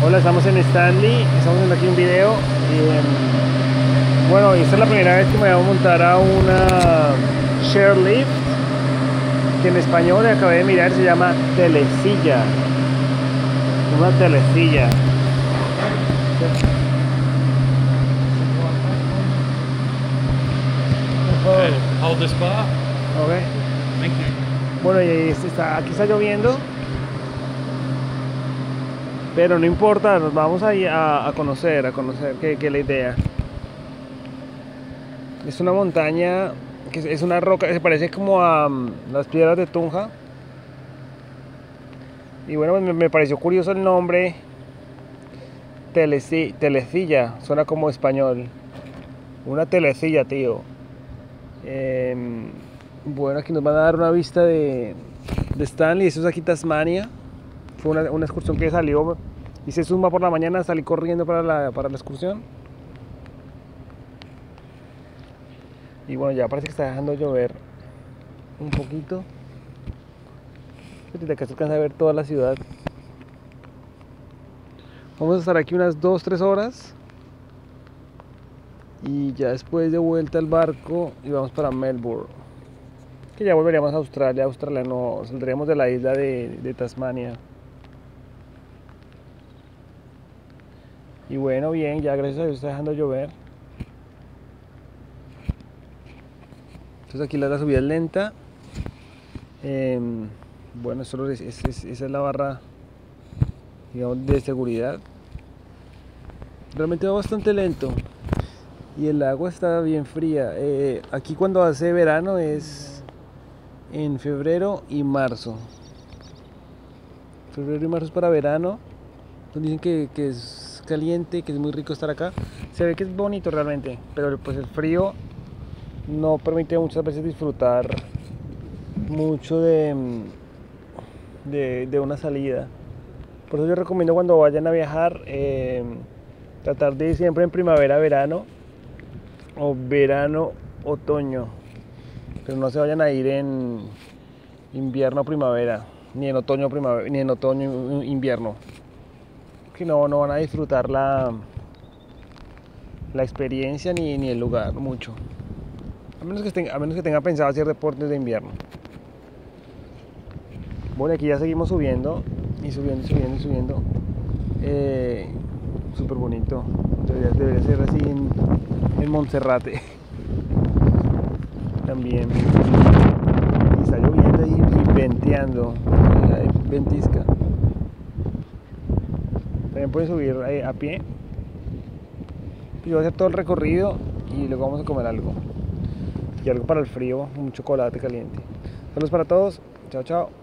Hola, estamos en Stanley, estamos haciendo aquí un video bueno, esta es la primera vez que me voy a montar a una chairlift, que en español acabé de mirar se llama telecilla, una telecilla. Okay, hold this bar. Okay. Thank you. Bueno, y aquí está lloviendo, pero no importa, nos vamos ahí a conocer qué es la idea. Es una montaña, que es una roca, se parece como a las piedras de Tunja. Y bueno, me pareció curioso el nombre, telecilla, suena como español. Una telecilla, tío. Bueno, aquí nos van a dar una vista de Stanley, eso es aquí Tasmania. Fue una excursión que salió, hice zumba por la mañana, salí corriendo para la excursión. Y bueno, ya parece que está dejando llover un poquito. Desde acá se alcanza a ver toda la ciudad. Vamos a estar aquí unas 2-3 horas. Y ya después de vuelta al barco y vamos para Melbourne. Que ya volveríamos a Australia. Australia no, saldríamos de la isla de Tasmania. Y bueno, bien, ya gracias a Dios está dejando llover. Entonces aquí la subida es lenta. Bueno, esa es la barra, digamos, de seguridad. Realmente va bastante lento. Y el agua está bien fría. Aquí cuando hace verano es en febrero y marzo. Febrero y marzo es para verano. Dicen que es caliente, que es muy rico estar acá. Se ve que es bonito realmente, pero pues el frío no permite muchas veces disfrutar mucho de una salida. Por eso yo recomiendo cuando vayan a viajar tratar de ir siempre en primavera, verano o verano, otoño, pero no se vayan a ir en invierno, primavera, ni en otoño, primavera, ni en otoño, invierno, que no van a disfrutar la experiencia ni el lugar mucho, a menos que tenga pensado hacer deportes de invierno. Bueno, aquí ya seguimos subiendo y subiendo. Súper bonito. Debería ser así en Monserrate. También. Y está lloviendo y venteando. Hay ventisca. También pueden subir a pie. Yo voy a hacer todo el recorrido y luego vamos a comer algo. Y algo para el frío, un chocolate caliente. Saludos para todos. Chao, chao.